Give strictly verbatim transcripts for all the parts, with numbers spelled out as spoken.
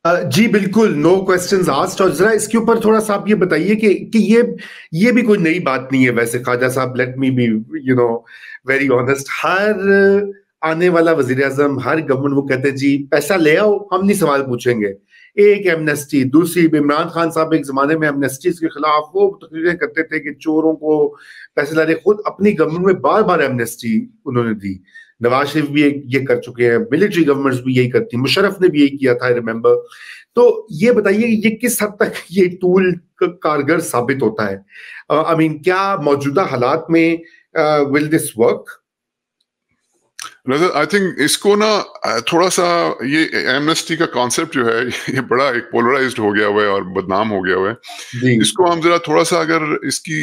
جی بالکل، نو questions asked. اور ذرا اس کے اوپر تھوڑا سا آپ یہ بتائیے کہ کہ یہ یہ بھی کوئی نئی بات نہیں ہے ویسے خواجہ صاحب. Let me be you know very honest. ہر آنے والا وزیر اعظم، ہر گورنمنٹ وہ کہتے ہیں جی پیسہ لے آؤ، ہم نہیں سوال پوچھیں گے. ایک ایمنیسٹی، دوسری عمران خان صاحب ایک زمانے میں ایمنیسٹیز کے خلاف وہ تقریریں کرتے تھے کہ چوروں کو پیسے لانے. خود اپنی گورنمنٹ میں بار بار ایمنیسٹی انہوں نے دی. نواز شریف بھی یہ کر چکے ہیں، ملٹری گورنمنٹس بھی یہی کرتی ہیں، مشرف نے بھی یہی کیا تھا، ریممبر. تو یہ بتائیے یہ کس حد تک یہ ٹول کارگر ثابت ہوتا ہے؟ آئی مین کیا موجودہ حالات میں ول دس ورک؟ آئی تھنک اس کو نا تھوڑا سا یہ ایمنسٹی کا کانسیپٹ جو ہے یہ بڑا ایک پولرائزڈ ہو گیا ہوا ہے اور بدنام ہو گیا ہوا ہے. اس کو ہم ذرا تھوڑا سا اگر اس کی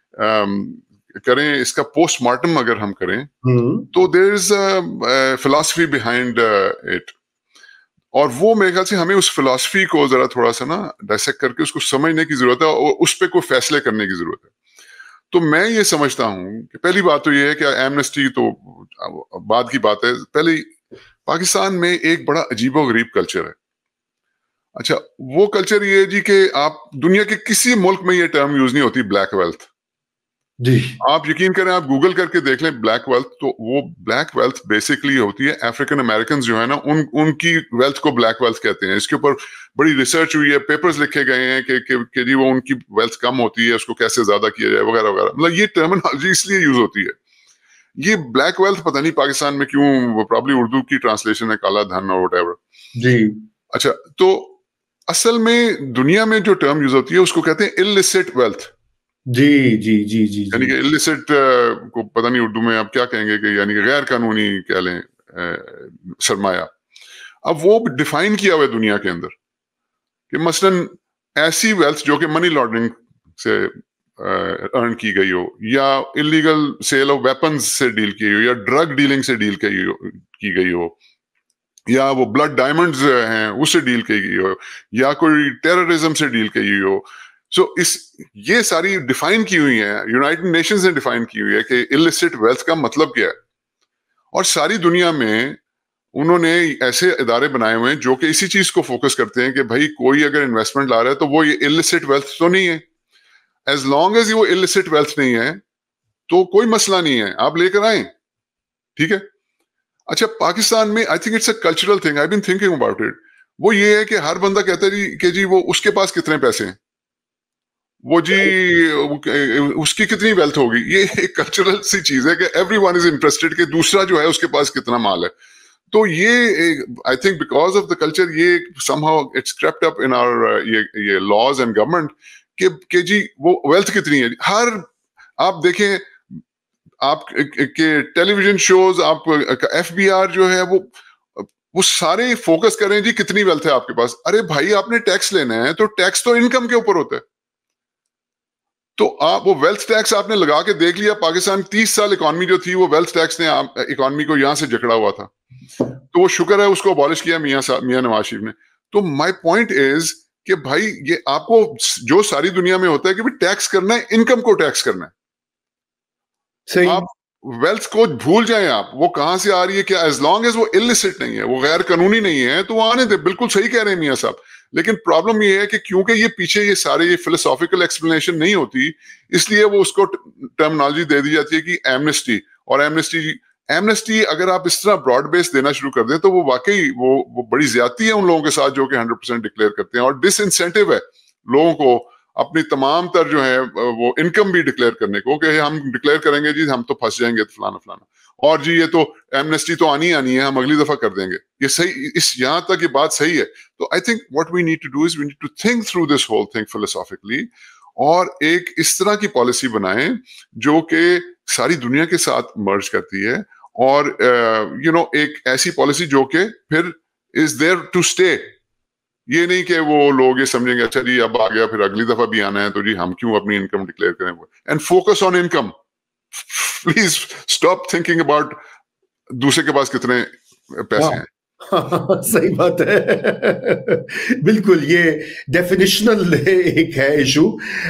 کریں، اس کا پوسٹ مارٹم اگر ہم کریں تو there is a philosophy behind it. اور وہ میرے خیال سے ہمیں اس فلاسفی کو ذرا تھوڑا سا نا ڈائسیکٹ کر کے اس کو سمجھنے کی ضرورت ہے اور اس پہ کوئی فیصلے کرنے کی ضرورت ہے. تو میں یہ سمجھتا ہوں کہ پہلی بات تو یہ ہے کہ ایمنسٹی تو بعد کی بات ہے. پہلی پاکستان میں ایک بڑا عجیب و غریب کلچر ہے. اچھا وہ کلچر یہ ہے جی کہ آپ دنیا کے کسی ملک میں یہ ٹرم یوز نہیں ہوتی بلیک ویلتھ. جی آپ یقین کریں، آپ گوگل کر کے دیکھ لیں بلیک ویلتھ، تو وہ بلیک ویلتھ بیسکلی ہوتی ہے افریقن امریکنز جو ہے نا ان ان کی ویلتھ کو بلیک ویلتھ کہتے ہیں. اس کے اوپر بڑی ریسرچ ہوئی ہے، پیپرز لکھے گئے ہیں کہ کہ جی وہ ان کی ویلتھ کم ہوتی ہے، اس کو کیسے زیادہ کیا جائے وغیرہ وغیرہ. مطلب یہ ٹرمنالوجی اس لیے یوز ہوتی ہے. یہ بلیک ویلتھ پتہ نہیں پاکستان میں کیوں، پرابلی اردو کی ٹرانسلیشن ہے کالا دھن اور وٹ ایور. جی اچھا تو اصل میں دنیا میں جو ٹرم یوز ہوتی ہے اس کو کہتے ہیں illicit wealth. جی جی جی جی یعنی کہ illicit کو پتہ نہیں اردو میں آپ کیا کہیں گے، کہ یعنی کہ غیر قانونی کہہ لیں سرمایہ. اب وہ ڈیفائن کیا ہوا ہے دنیا کے اندر کہ مثلاً ایسی ویلتھ جو کہ منی لانڈرنگ سے ارن کی گئی ہو، یا انلیگل سیل آف ویپنز سے ڈیل کی ہو، یا ڈرگ ڈیلنگ سے ڈیل کی گئی ہو، یا وہ بلڈ ڈائمنڈز ہیں اس سے ڈیل کی گئی ہو، یا کوئی ٹیررزم سے ڈیل کی ہوئی ہو. سو اس یہ ساری ڈیفائن کی ہوئی ہیں، یونائٹڈ نیشنز نے ڈیفائن کی ہوئی ہے کہ illicit wealth کا مطلب کیا ہے. اور ساری دنیا میں انہوں نے ایسے ادارے بنائے ہوئے ہیں جو کہ اسی چیز کو فوکس کرتے ہیں کہ بھائی کوئی اگر انویسٹمنٹ لا رہا ہے تو وہ یہ illicit wealth تو نہیں ہے. ایز لانگ ایز وہ illicit wealth نہیں ہے تو کوئی مسئلہ نہیں ہے، آپ لے کر آئیں، ٹھیک ہے. اچھا پاکستان میں I think it's a cultural thing, I been thinking about it. وہ یہ ہے کہ ہر بندہ کہتا ہے جی کہ جی وہ اس کے پاس کتنے پیسے ہیں، وہ جی اس کی کتنی ویلتھ ہوگی. یہ ایک کلچرل سی چیز ہے کہ ایوری ون از انٹرسٹڈ کہ دوسرا جو ہے اس کے پاس کتنا مال ہے. تو یہ I think because of the culture یہ سم ہاؤ اٹس کریپٹ اپ ان آور یہ لاز اینڈ گورنمنٹ کہ کہ جی وہ ویلتھ کتنی ہے. ہر آپ دیکھیں آپ کے ٹیلی ویژن شوز، آپ ایف بی آر جو ہے وہ وہ سارے فوکس کریں جی کتنی ویلتھ ہے آپ کے پاس. ارے بھائی آپ نے ٹیکس لینا ہے تو ٹیکس تو انکم کے اوپر ہوتا ہے. تو آپ وہ ویلتھ ٹیکس آپ نے لگا کے دیکھ لیا. پاکستان تیس سال اکانومی جو تھی وہ ویلتھ ٹیکس نے اکانومی کو یہاں سے جکڑا ہوا تھا. تو وہ شکر ہے اس کو ابالش کیا میاں میاں نواز شریف نے. تو مائی پوائنٹ از کہ بھائی یہ آپ کو جو ساری دنیا میں ہوتا ہے کہ ٹیکس کرنا ہے، انکم کو ٹیکس کرنا ہے. آپ ویلتھ کو بھول جائیں، آپ وہ کہاں سے آ رہی ہے کیا، ایز لانگ ایز وہ illicit نہیں ہے، وہ غیر قانونی نہیں ہے تو وہ آنے دے. بالکل صحیح کہہ رہے ہیں میاں صاحب. لیکن پرابلم یہ ہے کہ کیونکہ یہ پیچھے یہ سارے یہ فلسافیکل ایکسپلینیشن نہیں ہوتی، اس لیے وہ اس کو ٹرمنالوجی دے دی جاتی ہے کہ ایمنسٹی. اور ایمنسٹی ایمنسٹی اگر آپ اس طرح براڈ بیس دینا شروع کر دیں تو وہ واقعی وہ وہ بڑی زیادتی ہے ان لوگوں کے ساتھ جو کہ ہنڈریڈ پرسینٹ ڈکلیئر کرتے ہیں. اور ڈس انسینٹیو ہے لوگوں کو اپنی تمام تر جو ہے وہ انکم بھی ڈکلیئر کرنے کو کہ ہم ڈکلیئر کریں گے جی ہم تو پھنس جائیں گے فلانا فلانا، اور جی یہ تو ایمنسٹی تو آنی آنی ہے، ہم اگلی دفعہ کر دیں گے. یہ صحیح، اس یہاں تک یہ بات صحیح ہے. تو I think what we need to do is we need to think through this whole thing philosophically, اور ایک اس طرح کی پالیسی بنائیں جو کہ ساری دنیا کے ساتھ مرج کرتی ہے، اور یو نو ایک ایسی پالیسی جو کہ پھر از دیئر ٹو اسٹے. یہ نہیں کہ وہ لوگ یہ سمجھیں گے اچھا جی اب آ گیا پھر اگلی دفعہ بھی آنا ہے تو جی ہم کیوں اپنی انکم ڈکلیئر کریں. And focus on income. Please stop thinking about دوسرے کے پاس کتنے پیسے ہیں. صحیح بات ہے، بالکل. یہ ڈیفینیشنل ایک ہے ایشو.